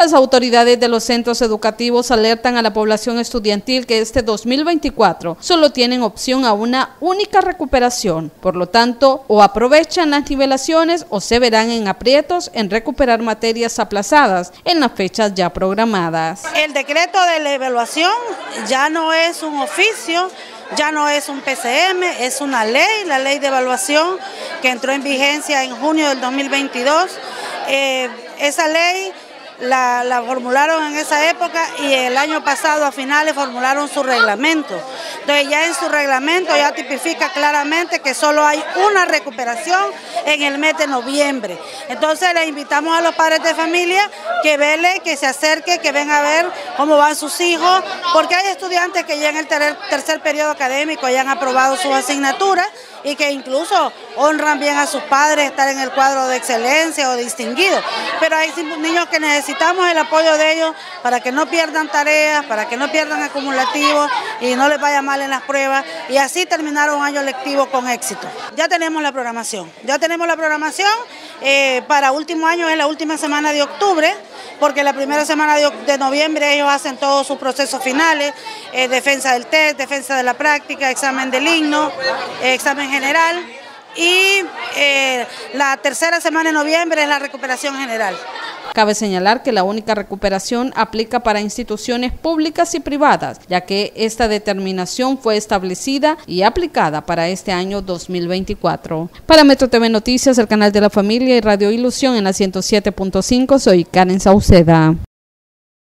Las autoridades de los centros educativos alertan a la población estudiantil que este 2024 solo tienen opción a una única recuperación. Por lo tanto, o aprovechan las nivelaciones o se verán en aprietos en recuperar materias aplazadas en las fechas ya programadas. El decreto de la evaluación ya no es un oficio, ya no es un PCM, es una ley, la ley de evaluación que entró en vigencia en junio del 2022. Esa ley la formularon en esa época y el año pasado a finales formularon su reglamento. Entonces ya en su reglamento ya tipifica claramente que solo hay una recuperación en el mes de noviembre. Entonces le invitamos a los padres de familia que velen, que se acerquen, que vengan a ver cómo van sus hijos, porque hay estudiantes que ya en el tercer periodo académico ya han aprobado sus asignaturas y que incluso honran bien a sus padres, estar en el cuadro de excelencia o distinguido. Pero hay niños que necesitamos el apoyo de ellos para que no pierdan tareas, para que no pierdan acumulativos y no les vaya mal en las pruebas y así terminar un año lectivo con éxito. Ya tenemos la programación, para último año es la última semana de octubre, porque la primera semana de noviembre ellos hacen todos sus procesos finales, defensa del test, defensa de la práctica, examen del himno, examen general y la tercera semana de noviembre es la recuperación general. Cabe señalar que la única recuperación aplica para instituciones públicas y privadas, ya que esta determinación fue establecida y aplicada para este año 2024. Para Metro TV Noticias, el canal de la familia y Radio Ilusión en la 107.5, soy Karen Sauceda.